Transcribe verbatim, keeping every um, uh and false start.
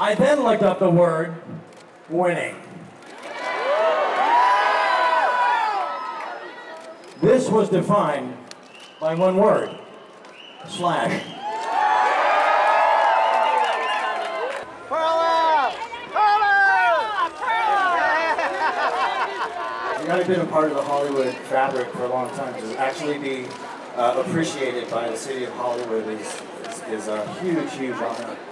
I then looked up the word winning. This was defined by one word, slash. I've been a part of the Hollywood fabric for a long time. To actually be uh, appreciated by the city of Hollywood is, is, is a huge, huge honor.